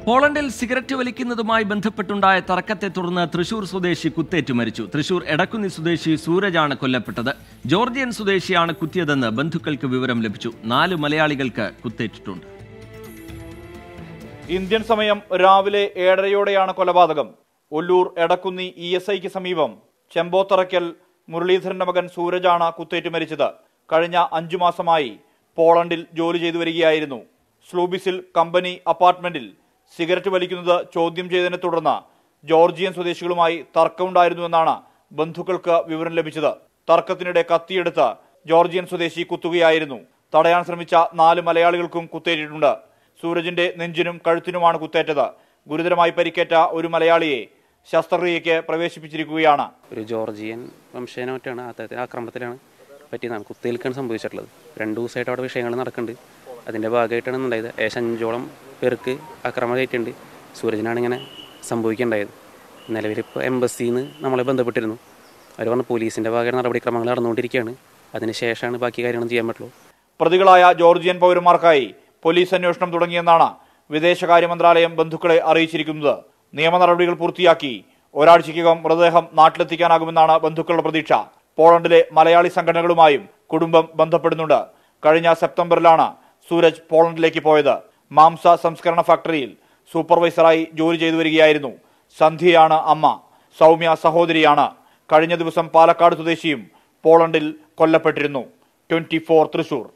പോളണ്ടിൽ cigarette വലിക്കുന്നതുമായി ബന്ധപ്പെട്ടുണ്ടായ തർക്കത്തെ തുടർന്ന് തൃശൂർ സ്വദേശി കുത്തേറ്റു മരിച്ചു. തൃശൂർ എടക്കുന്നി സ്വദേശി സൂരജാണ് കൊല്ലപ്പെട്ടത്. ജോർജിയൻ സ്വദേശിയാണ് കുത്തിയതെന്ന് ബന്ധുക്കൾക്ക് വിവരം ലഭിച്ചു. 4 മലയാളികൾക്ക് കുത്തേറ്റിട്ടുണ്ട്. ഇന്ത്യൻ സമയം രാവിലെ 7:30യോടെയാണ് കൊലപാതകം. ഒല്ലൂർ എടക്കുന്നി ESIക്ക് സമീപം ചെമ്പോത്തറയ്ക്കൽ മുരളീധരന്റെ മകൻ സൂരജാണ് കുത്തേറ്റു മരിച്ചത്. കഴിഞ്ഞ 5 മാസമായി പോളണ്ടിൽ ജോലി ചെയ്തു വരികയായിരുന്നു. സ്ലൂബിസിൽ കമ്പനി അപ്പാർട്ട്മെന്റിൽ സിഗരറ്റ് വലിക്കുന്നത് ചോദ്യം ചെയ്തതിനെ തുടർന്ന് ജോർജിയൻ സ്വദേശികളുമായി തർക്കമുണ്ടായിരുന്നുവെന്നാണ് ബന്ധുക്കൾക്ക് വിവരം ലഭിച്ചത്. തർക്കത്തിനിടെ കത്തിയെടുത്ത് ജോർജിയൻ സ്വദേശി കുത്തുകയായിരുന്നു. തടയാൻ ശ്രമിച്ച 4 മലയാളികൾക്കും കുത്തേറ്റിട്ടുണ്ട്. സൂരജിന്റെ നെഞ്ചിനും കഴുത്തിനുമാണ് കുത്തേറ്റത്. ഗുരുതരമായി പരിക്കേറ്റ ഒരു മലയാളിയെ ശസ്ത്രക്രിയയ്ക്ക് പ്രവേശിപ്പിച്ചിരിക്കുകയാണ്. ഒരു ജോർജിയൻ വംശജനായിട്ടാണ് ആക്രമണത്തിലാണ് പറ്റിയതാണ് കുത്തേൽക്കാണ് സംഭവിച്ചിട്ടുള്ളത്. 2 ദിവസമായിട്ട് അവിടെ വിഷയങ്ങൾ നടക്കുന്നുണ്ട്. അതിൻ്റെ ഭാഗമായിട്ടാണ് ഉണ്ടായത്. 5ഓളം പേർക്ക് ആക്രമണം ഏറ്റിട്ടുണ്ട്. സൂരജിനാണ് ഇങ്ങനെ സംഭവിക്കേണ്ടായത്. നിലവിലിപ്പോൾ എംബസിന്ന് നമ്മളെ ബന്ധപ്പെട്ടിരുന്നു. അവർ പറഞ്ഞ പോലീസിൻ്റെ ഭാഗം നടപടിക്രമങ്ങൾ നടന്നുകൊണ്ടിരിക്കുകയാണ്. അതിനുശേഷമാണ് ബാക്കി കാര്യങ്ങളും ചെയ്യാൻ പറ്റുള്ളൂ. പ്രതികളായ ജോർജിയൻ പൗരന്മാർക്കായി പോലീസ് അന്വേഷണം തുടങ്ങിയെന്നാണ് വിദേശകാര്യ മന്ത്രാലയം ബന്ധുക്കളെ അറിയിച്ചിരിക്കുന്നത്. നിയമ നടപടികൾ പൂർത്തിയാക്കി ഒരാഴ്ചയ്ക്കകം മൃതദേഹം നാട്ടിലെത്തിക്കാനാകുമെന്നാണ് ബന്ധുക്കളുടെ പ്രതീക്ഷ. പോളണ്ടിലെ മലയാളി സംഘടനകളുമായും കുടുംബം ബന്ധപ്പെടുന്നുണ്ട്. കഴിഞ്ഞ സെപ്റ്റംബറിലാണ് സൂരജ് പോളണ്ടിലേക്ക് പോയത്. മാംസ സംസ്കരണ ഫാക്ടറിയിൽ സൂപ്പർവൈസറായി ജോലി ചെയ്തു വരികയായിരുന്നു. സന്ധ്യയാണ് അമ്മ. സൗമ്യ സഹോദരിയാണ്. കഴിഞ്ഞ ദിവസം പാലക്കാട് സ്വദേശിയും പോളണ്ടിൽ കൊല്ലപ്പെട്ടിരുന്നു. 24 തൃശൂർ.